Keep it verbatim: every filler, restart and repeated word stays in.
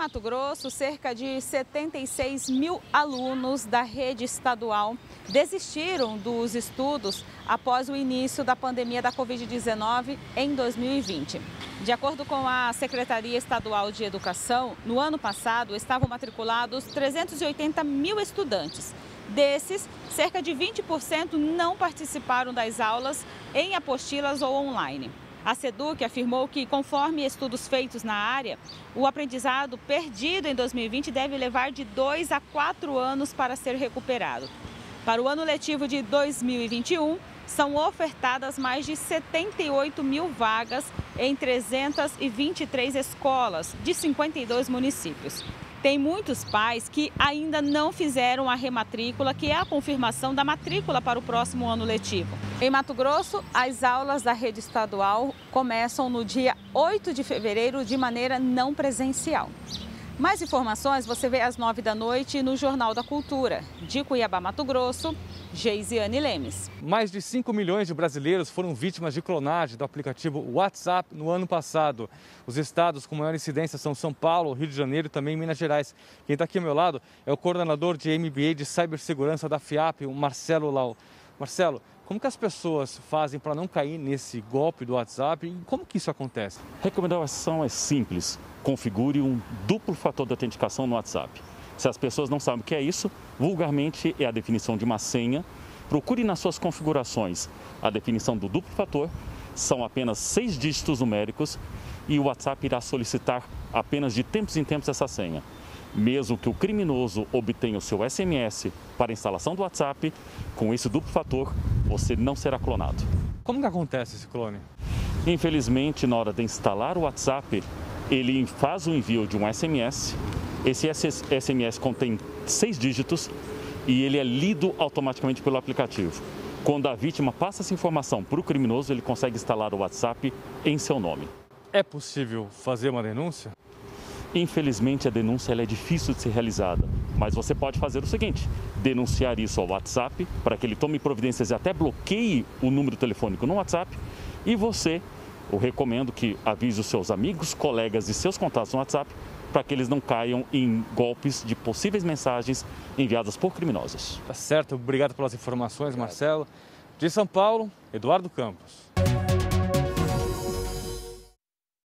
Mato Grosso, cerca de setenta e seis mil alunos da rede estadual desistiram dos estudos após o início da pandemia da covid dezenove em dois mil e vinte. De acordo com a Secretaria Estadual de Educação, no ano passado estavam matriculados trezentos e oitenta mil estudantes. Desses, cerca de vinte por cento não participaram das aulas em apostilas ou online. A SEDUC afirmou que, conforme estudos feitos na área, o aprendizado perdido em dois mil e vinte deve levar de dois a quatro anos para ser recuperado. Para o ano letivo de dois mil e vinte e um, são ofertadas mais de setenta e oito mil vagas em trezentas e vinte e três escolas de cinquenta e dois municípios. Tem muitos pais que ainda não fizeram a rematrícula, que é a confirmação da matrícula para o próximo ano letivo. Em Mato Grosso, as aulas da rede estadual começam no dia oito de fevereiro de maneira não presencial. Mais informações você vê às nove da noite no Jornal da Cultura. De Cuiabá, Mato Grosso, Geisiane Lemes. Mais de cinco milhões de brasileiros foram vítimas de clonagem do aplicativo WhatsApp no ano passado. Os estados com maior incidência são São Paulo, Rio de Janeiro e também Minas Gerais. Quem está aqui ao meu lado é o coordenador de M B A de Cibersegurança da FIAP, o Marcelo Lau. Marcelo, como que as pessoas fazem para não cair nesse golpe do WhatsApp e como que isso acontece? A recomendação é simples. Configure um duplo fator de autenticação no WhatsApp. Se as pessoas não sabem o que é isso, vulgarmente é a definição de uma senha. Procure nas suas configurações a definição do duplo fator. São apenas seis dígitos numéricos e o WhatsApp irá solicitar apenas de tempos em tempos essa senha. Mesmo que o criminoso obtenha o seu S M S para a instalação do WhatsApp, com esse duplo fator, você não será clonado. Como que acontece esse clone? Infelizmente, na hora de instalar o WhatsApp, ele faz o envio de um S M S. Esse S M S contém seis dígitos e ele é lido automaticamente pelo aplicativo. Quando a vítima passa essa informação para o criminoso, ele consegue instalar o WhatsApp em seu nome. É possível fazer uma denúncia? Infelizmente, a denúncia ela é difícil de ser realizada, mas você pode fazer o seguinte: denunciar isso ao WhatsApp para que ele tome providências e até bloqueie o número telefônico no WhatsApp. E você, eu recomendo que avise os seus amigos, colegas e seus contatos no WhatsApp para que eles não caiam em golpes de possíveis mensagens enviadas por criminosos. Tá certo, obrigado pelas informações, Marcelo. De São Paulo, Eduardo Campos.